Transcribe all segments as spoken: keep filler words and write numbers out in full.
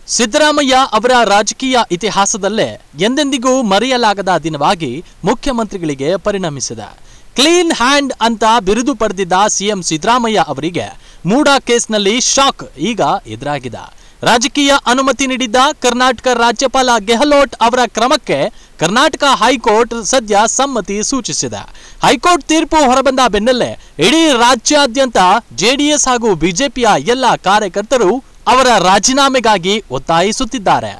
ಸಿದ್ದರಾಮಯ್ಯ ಅವರ ರಾಜಕೀಯ ಇತಿಹಾಸದಲ್ಲೇ ಎಂದೆಂದಿಗೂ ಮರೆಯಲಾಗದ ದಿನವಾಗಿ ಮುಖ್ಯಮಂತ್ರಿಗಳಿಗೆ ಪರಿಣಮಿಸಿದೆ. ಕ್ಲೀನ್ ಹ್ಯಾಂಡ್ ಅಂತ ಬಿರುದು ಪಡೆದಿದ್ದ ಸಿಎಂ ಸಿದ್ದರಾಮಯ್ಯ ಅವರಿಗೆ ಮೂಡಾ ಕೇಸ್ನಲ್ಲಿ ಶಾಕ್ ಈಗ ಎದುರಾಗಿದೆ. ರಾಜಕೀಯ ಅನುಮತಿ ನೀಡಿದ್ದ ಕರ್ನಾಟಕ ರಾಜ್ಯಪಾಲ ಗೆಹ್ಲೋಟ್ ಅವರ ಕ್ರಮಕ್ಕೆ ಕರ್ನಾಟಕ ಹೈಕೋರ್ಟ್ ಸದ್ಯ ಸಮ್ಮತಿ ಸೂಚಿಸಿದೆ. ಹೈಕೋರ್ಟ್ ತೀರ್ಪು ಹೊರಬಂದ ಬೆನ್ನಲ್ಲೇ ಇಡೀ ರಾಜ್ಯಾದ್ಯಂತ ಜೆಡಿಎಸ್ ಹಾಗೂ ಬಿಜೆಪಿಯ ಎಲ್ಲ ಕಾರ್ಯಕರ್ತರು ಅವರ ರಾಜೀನಾಮೆಗಾಗಿ ಒತ್ತಾಯಿಸುತ್ತಿದ್ದಾರೆ.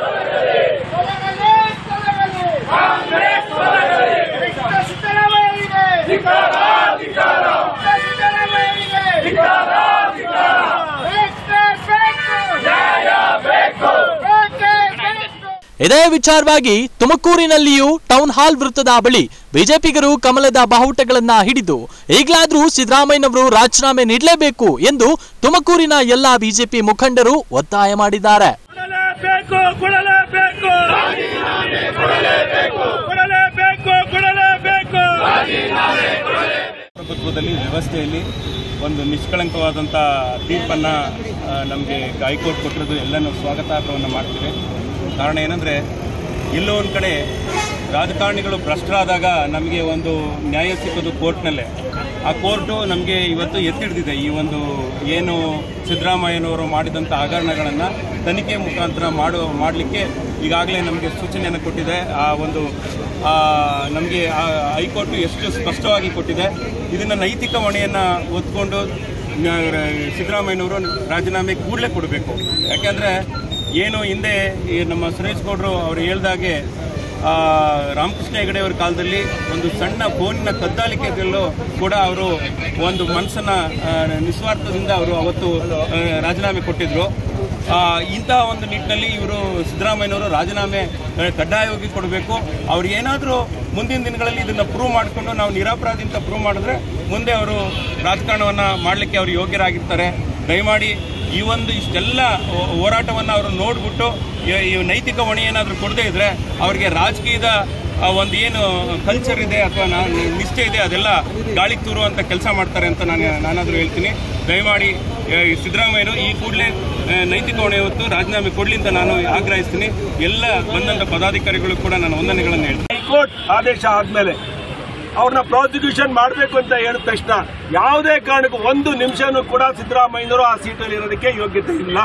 ಇದೇ ವಿಚಾರವಾಗಿ ತುಮಕೂರಿನಲ್ಲಿಯೂ ಟೌನ್ ಹಾಲ್ ವೃತ್ತದ ಬಳಿ ಬಿಜೆಪಿಗರು ಕಮಲದ ಬಾವುಟಗಳನ್ನ ಹಿಡಿದು ಈಗಲಾದ್ರೂ ಸಿದ್ದರಾಮಯ್ಯನವರು ರಾಜೀನಾಮೆ ನೀಡಲೇಬೇಕು ಎಂದು ತುಮಕೂರಿನ ಎಲ್ಲಾ ಬಿಜೆಪಿ ಮುಖಂಡರು ಒತ್ತಾಯ ಮಾಡಿದ್ದಾರೆ. ಪ್ರಭುತ್ವದಲ್ಲಿ ವ್ಯವಸ್ಥೆಯಲ್ಲಿ ಒಂದು ನಿಷ್ಕಳಂಕವಾದಂಥ ತೀರ್ಪನ್ನು ನಮಗೆ ಹೈಕೋರ್ಟ್ ಕೊಟ್ಟಿರೋದು ಎಲ್ಲನೂ ಸ್ವಾಗತಾರ್ಹವನ್ನು ಮಾಡ್ತೀವಿ. ಕಾರಣ ಏನಂದರೆ ಎಲ್ಲೋ ಒಂದು ಕಡೆ ರಾಜಕಾರಣಿಗಳು ಭ್ರಷ್ಟರಾದಾಗ ನಮಗೆ ಒಂದು ನ್ಯಾಯ ಸಿಕ್ಕೋದು ಕೋರ್ಟ್ನಲ್ಲೇ. ಆ ಕೋರ್ಟು ನಮಗೆ ಇವತ್ತು ಎತ್ತಿಡ್ದಿದೆ. ಈ ಒಂದು ಏನು ಸಿದ್ದರಾಮಯ್ಯನವರು ಮಾಡಿದಂಥ ಹಗರಣಗಳನ್ನು ತನಿಖೆ ಮುಖಾಂತರ ಮಾಡೋ ಮಾಡಲಿಕ್ಕೆ ಈಗಾಗಲೇ ನಮಗೆ ಸೂಚನೆಯನ್ನು ಕೊಟ್ಟಿದೆ. ಆ ಒಂದು ನಮಗೆ ಹೈಕೋರ್ಟು ಎಷ್ಟು ಸ್ಪಷ್ಟವಾಗಿ ಕೊಟ್ಟಿದೆ. ಇದನ್ನು ನೈತಿಕ ಹೊಣೆಯನ್ನು ಹೊತ್ಕೊಂಡು ಸಿದ್ದರಾಮಯ್ಯನವರು ರಾಜೀನಾಮೆ ಕೂಡಲೇ ಕೊಡಬೇಕು. ಯಾಕೆಂದರೆ ಏನು ಹಿಂದೆ ನಮ್ಮ ಸುರೇಶ್ ಗೌಡರು ಅವರು ಹೇಳ್ದಾಗೆ ರಾಮಕೃಷ್ಣ ಹೆಗಡೆ ಅವರ ಕಾಲದಲ್ಲಿ ಒಂದು ಸಣ್ಣ ಫೋನಿನ ಕದ್ದಾಲಿಕೆಯಲ್ಲೂ ಕೂಡ ಅವರು ಒಂದು ಮನಸ್ಸನ್ನು ನಿಸ್ವಾರ್ಥದಿಂದ ಅವರು ಅವತ್ತು ರಾಜೀನಾಮೆ ಕೊಟ್ಟಿದ್ದರು. ಇಂತಹ ಒಂದು ನಿಟ್ಟಿನಲ್ಲಿ ಇವರು ಸಿದ್ದರಾಮಯ್ಯನವರು ರಾಜೀನಾಮೆ ಕಡ್ಡಾಯವಾಗಿ ಕೊಡಬೇಕು. ಅವ್ರು ಏನಾದರೂ ಮುಂದಿನ ದಿನಗಳಲ್ಲಿ ಇದನ್ನು ಪ್ರೂವ್ ಮಾಡಿಕೊಂಡು ನಾವು ನಿರಪರಾಧಿ ಅಂತ ಪ್ರೂವ್ ಮಾಡಿದ್ರೆ ಮುಂದೆ ಅವರು ರಾಜಕಾರಣವನ್ನು ಮಾಡಲಿಕ್ಕೆ ಅವರು ಯೋಗ್ಯರಾಗಿರ್ತಾರೆ. ದಯಮಾಡಿ ಈ ಒಂದು ಇಷ್ಟೆಲ್ಲ ಹೋರಾಟವನ್ನು ಅವರು ನೋಡಿಬಿಟ್ಟು ಈ ನೈತಿಕ ಹೊಣೆ ಏನಾದರೂ ಕೊಡದೇ ಇದ್ದರೆ ಅವರಿಗೆ ರಾಜಕೀಯದ ಒಂದು ಏನು ಕಲ್ಚರ್ ಇದೆ ಅಥವಾ ನಿಷ್ಠೆ ಇದೆ ಅದೆಲ್ಲ ಗಾಳಿಗೆ ತೂರುವಂಥ ಕೆಲಸ ಮಾಡ್ತಾರೆ ಅಂತ ನಾನು ನಾನಾದರೂ ಹೇಳ್ತೀನಿ. ದಯಮಾಡಿ ಸಿದ್ದರಾಮಯ್ಯರು ಈ ಕೂಡಲೇ ನೈತಿಕ ಹೊಣೆ ಹೊತ್ತು ರಾಜೀನಾಮೆ ಕೊಡಲಿ ಅಂತ ನಾನು ಆಗ್ರಹಿಸ್ತೀನಿ. ಎಲ್ಲ ಬಂದಂಥ ಪದಾಧಿಕಾರಿಗಳು ಕೂಡ ನಾನು ವಂದನೆಗಳನ್ನು ಹೇಳ್ತೀನಿ. ಹೈಕೋರ್ಟ್ ಆದೇಶ ಆದಮೇಲೆ ಅವ್ರನ್ನ ಪ್ರಾಸಿಕ್ಯೂಷನ್ ಮಾಡಬೇಕು ಅಂತ ಹೇಳಿದ ತಕ್ಷಣ ಯಾವುದೇ ಕಾರಣಕ್ಕೂ ಒಂದು ನಿಮಿಷನೂ ಕೂಡ ಸಿದ್ದರಾಮಯ್ಯನವರು ಆ ಸೀಟಲ್ಲಿ ಇರೋದಕ್ಕೆ ಯೋಗ್ಯತೆ ಇಲ್ಲ.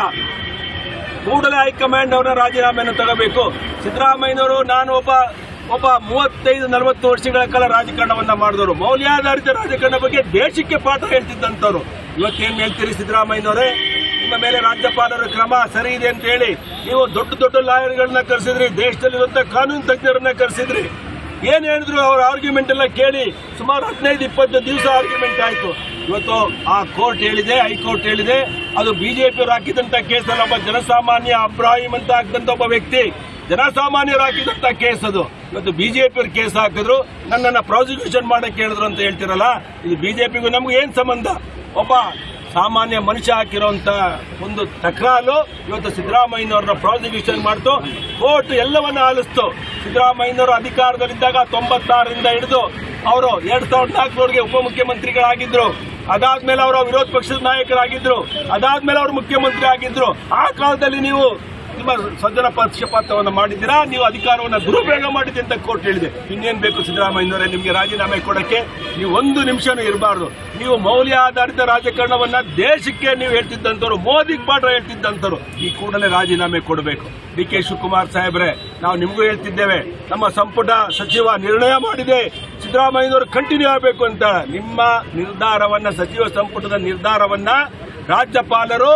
ಕೂಡಲೇ ಹೈಕಮಾಂಡ್ ಅವರ ರಾಜೀನಾಮೆಯನ್ನು ತಗೋಬೇಕು. ಸಿದ್ದರಾಮಯ್ಯನವರು ನಾನು ಒಬ್ಬ ಒಬ್ಬ ಮೂವತ್ತೈದು ನಲವತ್ತು ವರ್ಷಗಳ ಕಾಲ ರಾಜಕಾರಣವನ್ನ ಮಾಡಿದವರು, ಮೌಲ್ಯಾಧಾರಿತ ರಾಜಕಾರಣ ಬಗ್ಗೆ ದೇಶಕ್ಕೆ ಪಾಠ ಹೇಳ್ತಿದ್ದಂಥವ್ರು. ಇವತ್ತೇನು ಹೇಳ್ತೀರಿ ಸಿದ್ದರಾಮಯ್ಯನವರೇ? ನಿಮ್ಮ ಮೇಲೆ ರಾಜ್ಯಪಾಲರ ಕ್ರಮ ಸರಿ ಇದೆ ಅಂತ ಹೇಳಿ ನೀವು ದೊಡ್ಡ ದೊಡ್ಡ ಲಾಯರ್ಗಳನ್ನ ಕರೆಸಿದ್ರಿ, ದೇಶದಲ್ಲಿರುವಂತಹ ಕಾನೂನು ತಜ್ಞರನ್ನ ಕರೆಸಿದ್ರಿ. ಏನ್ ಹೇಳಿದ್ರು ಅವ್ರ ಆರ್ಗ್ಯುಮೆಂಟ್ ಎಲ್ಲ ಕೇಳಿ ಸುಮಾರು ಹದಿನೈದು ಇಪ್ಪತ್ತು ದಿವಸ ಆರ್ಗ್ಯುಮೆಂಟ್ ಆಯ್ತು. ಇವತ್ತು ಆ ಕೋರ್ಟ್ ಹೇಳಿದೆ, ಹೈಕೋರ್ಟ್ ಹೇಳಿದೆ, ಅದು ಬಿಜೆಪಿ ಹಾಕಿದಂತ ಕೇಸಲ್ಲ. ಒಬ್ಬ ಜನಸಾಮಾನ್ಯ ಅಬ್ರಾಹಿಂ ಅಂತ ಹಾಕಿದಂತ ಒಬ್ಬ ವ್ಯಕ್ತಿ ಜನಸಾಮಾನ್ಯರು ಹಾಕಿದಂತ ಕೇಸ್ ಅದು. ಇವತ್ತು ಬಿಜೆಪಿ ಕೇಸ್ ಹಾಕಿದ್ರು, ನನ್ನನ್ನ ಪ್ರಾಸಿಕ್ಯೂಷನ್ ಮಾಡಕ್ಕೆ ಹೇಳಿದ್ರು ಅಂತ ಹೇಳ್ತಿರಲ್ಲ. ಇದು ಬಿಜೆಪಿಗೂ ನಮ್ಗೆ ಏನ್ ಸಂಬಂಧ? ಒಬ್ಬ ಸಾಮಾನ್ಯ ಮನುಷ್ಯ ಹಾಕಿರುವಂತ ಒಂದು ತಕರಾರು ಇವತ್ತು ಸಿದ್ದರಾಮಯ್ಯನವ್ರನ್ನ ಪ್ರಾಸಿಕ್ಯೂಷನ್ ಮಾಡ್ತು. ಕೋರ್ಟ್ ಎಲ್ಲವನ್ನ ಆಲಿಸ್ತು. ಸಿದ್ದರಾಮಯ್ಯನವರು ಅಧಿಕಾರದಲ್ಲಿದ್ದಾಗ ತೊಂಬತ್ತಾರರಿಂದ ಹಿಡಿದು ಅವರು ಎರಡ್ ಸಾವಿರದ ನಾಲ್ಕರವರೆಗೆ ಉಪಮುಖ್ಯಮಂತ್ರಿಗಳಾಗಿದ್ರು. ಅದಾದ್ಮೇಲೆ ಅವರು ವಿರೋಧ ಪಕ್ಷದ ನಾಯಕರಾಗಿದ್ರು. ಅದಾದ್ಮೇಲೆ ಅವರು ಮುಖ್ಯಮಂತ್ರಿ ಆಗಿದ್ರು. ಆ ಕಾಲದಲ್ಲಿ ನೀವು ನಿಮ್ಮ ಸಜ್ಜನ ಪಕ್ಷಪಾತವನ್ನು ಮಾಡಿದ್ದೀರಾ, ನೀವು ಅಧಿಕಾರವನ್ನು ದುರುಪಯೋಗ ಮಾಡಿದೆ ಅಂತ ಕೋರ್ಟ್ ಹೇಳಿದೆ. ಇನ್ನೇನು ಬೇಕು ಸಿದ್ದರಾಮಯ್ಯನವರೇ ನಿಮಗೆ ರಾಜೀನಾಮೆ ಕೊಡಕ್ಕೆ? ನೀವು ಒಂದು ನಿಮಿಷನೂ ಇರಬಾರ್ದು. ನೀವು ಮೌಲ್ಯಾಧಾರಿತ ರಾಜಕಾರಣವನ್ನ ದೇಶಕ್ಕೆ ನೀವು ಹೇಳ್ತಿದ್ದಂಥವ್ರು, ಮೋದಿಗೆ ಪಾಠ ಹೇಳ್ತಿದ್ದಂಥವ್ರು. ಈ ಕೂಡಲೇ ರಾಜೀನಾಮೆ ಕೊಡಬೇಕು. ಡಿ ಕೆ ಶಿವಕುಮಾರ್ ಸಾಹೇಬ್ರೆ, ನಾವು ನಿಮಗೂ ಹೇಳ್ತಿದ್ದೇವೆ, ನಮ್ಮ ಸಂಪುಟ ಸಚಿವ ನಿರ್ಣಯ ಮಾಡಿದೆ ಸಿದ್ದರಾಮಯ್ಯನವರು ಕಂಟಿನ್ಯೂ ಆಗಬೇಕು ಅಂತ. ನಿಮ್ಮ ನಿರ್ಧಾರವನ್ನ, ಸಚಿವ ಸಂಪುಟದ ನಿರ್ಧಾರವನ್ನ ರಾಜ್ಯಪಾಲರು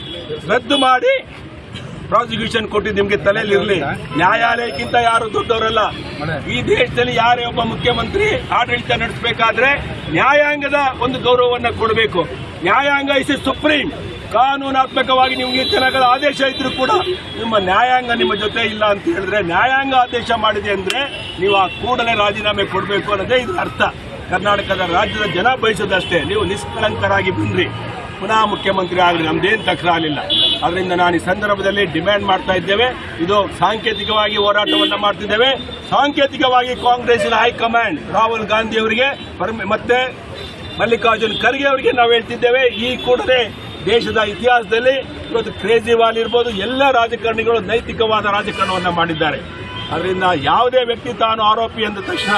ರದ್ದು ಮಾಡಿ ಪ್ರಾಸಿಕ್ಯೂಷನ್ ಕೊಟ್ಟಿದ್ದು ನಿಮ್ಗೆ ತಲೆಯಲ್ಲಿರಲಿ. ನ್ಯಾಯಾಲಯಕ್ಕಿಂತ ಯಾರು ದೊಡ್ಡವರಲ್ಲ. ಈ ದೇಶದಲ್ಲಿ ಯಾರೇ ಒಬ್ಬ ಮುಖ್ಯಮಂತ್ರಿ ಆಡಳಿತ ನಡೆಸಬೇಕಾದ್ರೆ ನ್ಯಾಯಾಂಗದ ಒಂದು ಗೌರವವನ್ನು ಕೊಡಬೇಕು. ನ್ಯಾಯಾಂಗ ಇಸ್ ಸುಪ್ರೀಂ. ಕಾನೂನಾತ್ಮಕವಾಗಿ ನಿಮ್ಗೆ ಜನಗಳ ಆದೇಶ ಇದ್ರೂ ಕೂಡ ನಿಮ್ಮ ನ್ಯಾಯಾಂಗ ನಿಮ್ಮ ಜೊತೆ ಇಲ್ಲ ಅಂತ ಹೇಳಿದ್ರೆ, ನ್ಯಾಯಾಂಗ ಆದೇಶ ಮಾಡಿದೆ ಅಂದ್ರೆ ನೀವು ಆ ಕೂಡಲೇ ರಾಜೀನಾಮೆ ಕೊಡಬೇಕು ಅನ್ನೋದೇ ಇದು ಅರ್ಥ. ಕರ್ನಾಟಕದ ರಾಜ್ಯದ ಜನ ಬಯಸೋದಷ್ಟೇ. ನೀವು ನಿಷ್ಕಳಂಕರಾಗಿ ಬಂದ್ರಿ, ಪುನಃ ಮುಖ್ಯಮಂತ್ರಿ ಆಗಲಿ, ನಮ್ದೇನು ತಕರಾರಿಲ್ಲ. ಅದರಿಂದ ನಾನು ಈ ಸಂದರ್ಭದಲ್ಲಿ ಡಿಮ್ಯಾಂಡ್ ಮಾಡ್ತಾ ಇದ್ದೇವೆ. ಇದು ಸಾಂಕೇತಿಕವಾಗಿ ಹೋರಾಟವನ್ನ ಮಾಡ್ತಿದ್ದೇವೆ. ಸಾಂಕೇತಿಕವಾಗಿ ಕಾಂಗ್ರೆಸ್ಸಿನ ಹೈಕಮಾಂಡ್ ರಾಹುಲ್ ಗಾಂಧಿ ಅವರಿಗೆ ಮತ್ತೆ ಮಲ್ಲಿಕಾರ್ಜುನ್ ಖರ್ಗೆ ಅವರಿಗೆ ನಾವು ಹೇಳ್ತಿದ್ದೇವೆ, ಈ ಕೂಡಲೇ ದೇಶದ ಇತಿಹಾಸದಲ್ಲಿ ಇವತ್ತು ಕೇಜ್ರಿವಾಲ್ ಇರ್ಬೋದು ಎಲ್ಲ ರಾಜಕಾರಣಿಗಳು ನೈತಿಕವಾದ ರಾಜಕಾರಣವನ್ನು ಮಾಡಿದ್ದಾರೆ. ಅದರಿಂದ ಯಾವುದೇ ವ್ಯಕ್ತಿ ತಾನು ಆರೋಪಿ ಅಂದ ತಕ್ಷಣ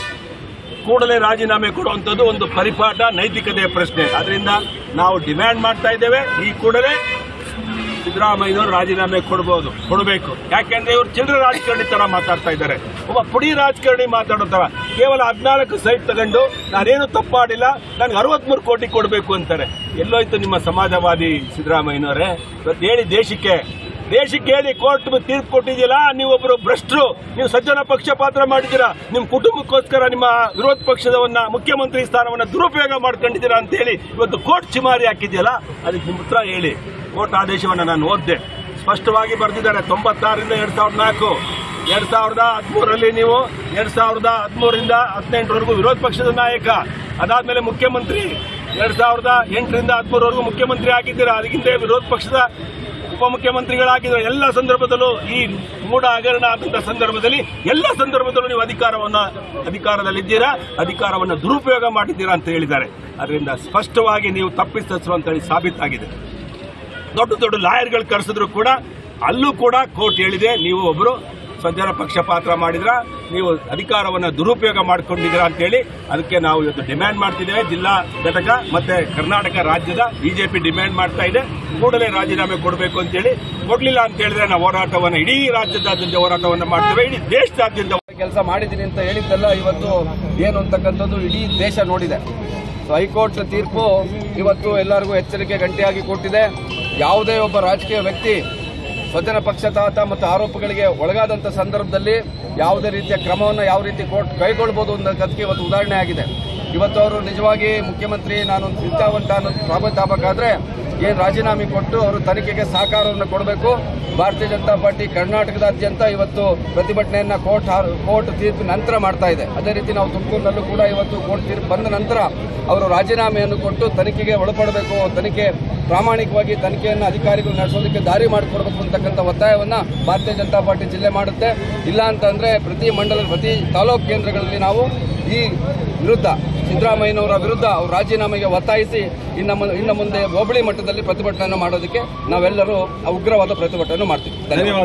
ಕೂಡಲೇ ರಾಜೀನಾಮೆ ಕೊಡುವಂಥದ್ದು ಒಂದು ಪರಿಪಾಠ, ನೈತಿಕತೆಯ ಪ್ರಶ್ನೆ. ಅದರಿಂದ ನಾವು ಡಿಮ್ಯಾಂಡ್ ಮಾಡ್ತಾ ಇದ್ದೇವೆ, ಈ ಕೂಡಲೇ ಸಿದ್ದರಾಮಯ್ಯನವರು ರಾಜೀನಾಮೆ ಕೊಡಬಹುದು ಕೊಡಬೇಕು. ಯಾಕೆಂದ್ರೆ ಇವರು ಚಿಲ್ಲರೆ ರಾಜಕಾರಣಿ ತರ ಮಾತಾಡ್ತಾ ಇದ್ದಾರೆ. ಒಬ್ಬ ಪುಡಿ ರಾಜಕಾರಣಿ ಮಾತಾಡೋ ತರ ಕೇವಲ ಹದಿನಾಲ್ಕು ಸೈಟ್ ತಗೊಂಡು ನಾನೇನು ತಪ್ಪು ಮಾಡಿಲ್ಲ, ನನಗೆ ಅರವತ್ಮೂರು ಕೋಟಿ ಕೊಡಬೇಕು ಅಂತಾರೆ. ಎಲ್ಲೋಯ್ತು ನಿಮ್ಮ ಸಮಾಜವಾದಿ ಸಿದ್ದರಾಮಯ್ಯನವರೇ? ಇವತ್ತು ಹೇಳಿ ದೇಶಕ್ಕೆ ದೇಶಕ್ಕೆ ಹೇಳಿ, ಕೋರ್ಟ್ ತೀರ್ಪು ಕೊಟ್ಟಿದ್ದೀರಾ, ನೀವೊಬ್ಬರು ಭ್ರಷ್ಟರು, ನೀವು ಸಜ್ಜನ ಪಕ್ಷಪಾತ ಮಾಡಿದ್ದೀರಾ, ನಿಮ್ಮ ಕುಟುಂಬಕ್ಕೋಸ್ಕರ ನಿಮ್ಮ ವಿರೋಧ ಪಕ್ಷದವನ್ನ ಮುಖ್ಯಮಂತ್ರಿ ಸ್ಥಾನವನ್ನ ದುರುಪಯೋಗ ಮಾಡ್ಕೊಂಡಿದ್ದೀರಾ ಅಂತ ಹೇಳಿ ಇವತ್ತು ಕೋರ್ಟ್ ಚಿಮಾರಿ ಹಾಕಿದೆಯಲ್ಲ, ಅದಕ್ಕೆ ನಿಮ್ಮ ಉತ್ತರ ಹೇಳಿ. ಕೋರ್ಟ್ ಆದೇಶವನ್ನು ನಾನು ಓದಿದೆ, ಸ್ಪಷ್ಟವಾಗಿ ಬರೆದಿದ್ದಾರೆ. ತೊಂಬತ್ತಾರರಿಂದ ಎರಡ್ ಸಾವಿರದ ನಾಲ್ಕು ಎರಡ್ ಸಾವಿರದ ಹದಿಮೂರರಲ್ಲಿ ನೀವು ಎರಡ್ ಸಾವಿರದ ಹದಿಮೂರರಿಂದ ಹದಿನೆಂಟರವರೆಗೂ ವಿರೋಧ ಪಕ್ಷದ ನಾಯಕ, ಅದಾದ್ಮೇಲೆ ಮುಖ್ಯಮಂತ್ರಿ, ಎರಡ್ ಸಾವಿರದ ಎಂಟರಿಂದ ಹದಿಮೂರವರೆಗೂ ಮುಖ್ಯಮಂತ್ರಿ ಆಗಿದ್ದೀರಾ, ಅದಕ್ಕಿಂತ ವಿರೋಧ ಪಕ್ಷದ ಉಪಮುಖ್ಯಮಂತ್ರಿಗಳಾಗಿದ್ದಾರೆ. ಎಲ್ಲ ಸಂದರ್ಭದಲ್ಲೂ ಈ ಮೂಢ ಹಗರಣ ಆದಂತಹ ಸಂದರ್ಭದಲ್ಲಿ ಎಲ್ಲ ಸಂದರ್ಭದಲ್ಲೂ ನೀವು ಅಧಿಕಾರವನ್ನ ಅಧಿಕಾರದಲ್ಲಿದ್ದೀರಾ, ಅಧಿಕಾರವನ್ನು ದುರುಪಯೋಗ ಮಾಡಿದ್ದೀರಾ ಅಂತ ಹೇಳಿದ್ದಾರೆ. ಅದರಿಂದ ಸ್ಪಷ್ಟವಾಗಿ ನೀವು ತಪ್ಪಿತಸ್ಥರು ಅಂತ ಹೇಳಿ ಸಾಬೀತಾಗಿದೆ. ದೊಡ್ಡ ದೊಡ್ಡ ಲಾಯರ್ಗಳು ಕರೆಸಿದ್ರು ಕೂಡ ಅಲ್ಲೂ ಕೂಡ ಕೋರ್ಟ್ ಹೇಳಿದೆ, ನೀವು ಒಬ್ಬರು ಸಜ್ಜನ ಪಕ್ಷಪಾತ ಮಾಡಿದ್ರ, ನೀವು ಅಧಿಕಾರವನ್ನು ದುರುಪಯೋಗ ಮಾಡಿಕೊಂಡಿದ್ದೀರಾ ಅಂತ ಹೇಳಿ. ಅದಕ್ಕೆ ನಾವು ಇವತ್ತು ಡಿಮ್ಯಾಂಡ್ ಮಾಡ್ತಿದ್ದೇವೆ. ಜಿಲ್ಲಾ ಘಟಕ ಮತ್ತೆ ಕರ್ನಾಟಕ ರಾಜ್ಯದ ಬಿಜೆಪಿ ಡಿಮ್ಯಾಂಡ್ ಮಾಡ್ತಾ ಇದೆ, ಕೂಡಲೇ ರಾಜೀನಾಮೆ ಕೊಡಬೇಕು ಅಂತ ಹೇಳಿ. ಕೊಡ್ಲಿಲ್ಲ ಅಂತ ಹೇಳಿದ್ರೆ ನಾವು ಹೋರಾಟವನ್ನು ಇಡೀ ರಾಜ್ಯದಾದ್ಯಂತ ಹೋರಾಟವನ್ನು ಮಾಡ್ತೇವೆ, ಇಡೀ ದೇಶದಾದ್ಯಂತ ಕೆಲಸ ಮಾಡಿದ್ದೀನಿ ಅಂತ ಹೇಳಿದ್ದೆಲ್ಲ ಇವತ್ತು ಏನು ಅಂತಕ್ಕಂಥದ್ದು ಇಡೀ ದೇಶ ನೋಡಿದೆ. ಹೈಕೋರ್ಟ್ ತೀರ್ಪು ಇವತ್ತು ಎಲ್ಲರಿಗೂ ಎಚ್ಚರಿಕೆ ಗಂಟೆಯಾಗಿ ಕೊಟ್ಟಿದೆ. ಯಾವುದೇ ಒಬ್ಬ ರಾಜಕೀಯ ವ್ಯಕ್ತಿ ಸ್ವಜನ ಪಕ್ಷಪಾತ ಮತ್ತು ಆರೋಪಗಳಿಗೆ ಒಳಗಾದಂಥ ಸಂದರ್ಭದಲ್ಲಿ ಯಾವುದೇ ರೀತಿಯ ಕ್ರಮವನ್ನು ಯಾವ ರೀತಿ ಕೋರ್ಟ್ ಕೈಗೊಳ್ಳಬಹುದು ಅನ್ನೋದಕ್ಕೆ ಇವತ್ತು ಉದಾಹರಣೆ ಆಗಿದೆ. ಇವತ್ತು ಅವರು ನಿಜವಾಗಿ ಮುಖ್ಯಮಂತ್ರಿ ನಾನು ನಿಷ್ಠಾವಂತ ಅನ್ನೋದು ಸಾಬೀತಾಗಬೇಕಾದ್ರೆ ಏನು ರಾಜೀನಾಮೆ ಕೊಟ್ಟು ಅವರು ತನಿಖೆಗೆ ಸಹಕಾರವನ್ನು ಕೊಡಬೇಕು. ಭಾರತೀಯ ಜನತಾ ಪಾರ್ಟಿ ಕರ್ನಾಟಕದಾದ್ಯಂತ ಇವತ್ತು ಪ್ರತಿಭಟನೆಯನ್ನ ಕೋರ್ಟ್ ಕೋರ್ಟ್ ತೀರ್ಪಿನ ನಂತರ ಮಾಡ್ತಾ ಇದೆ. ಅದೇ ರೀತಿ ನಾವು ತುಮಕೂರಿನಲ್ಲೂ ಕೂಡ ಇವತ್ತು ಕೋರ್ಟ್ ತೀರ್ಪು ಬಂದ ನಂತರ ಅವರು ರಾಜೀನಾಮೆಯನ್ನು ಕೊಟ್ಟು ತನಿಖೆಗೆ ಒಳಪಡಬೇಕು, ತನಿಖೆ ಪ್ರಾಮಾಣಿಕವಾಗಿ ತನಿಖೆಯನ್ನು ಅಧಿಕಾರಿಗಳು ನಡೆಸೋದಕ್ಕೆ ದಾರಿ ಮಾಡಿಕೊಡ್ಬೇಕು ಅಂತಕ್ಕಂಥ ಒತ್ತಾಯವನ್ನು ಭಾರತೀಯ ಜನತಾ ಪಾರ್ಟಿ ಜಿಲ್ಲೆ ಮಾಡುತ್ತೆ. ಇಲ್ಲ ಅಂತಂದ್ರೆ ಪ್ರತಿ ಮಂಡಲ ಪ್ರತಿ ತಾಲೂಕು ಕೇಂದ್ರಗಳಲ್ಲಿ ನಾವು ಈ ವಿರುದ್ಧ ಸಿದ್ದರಾಮಯ್ಯನವರ ವಿರುದ್ಧ ಅವರು ರಾಜೀನಾಮೆಗೆ ಒತ್ತಾಯಿಸಿ ಇನ್ನು ಇನ್ನು ಮುಂದೆ ಹೋಬಳಿ ಮಟ್ಟದಲ್ಲಿ ಪ್ರತಿಭಟನೆ ಮಾಡೋದಕ್ಕೆ ನಾವೆಲ್ಲರೂ ಉಗ್ರವಾದ ಪ್ರತಿಭಟನೆ ಮಾಡ್ತೀವಿ. ಧನ್ಯವಾದ.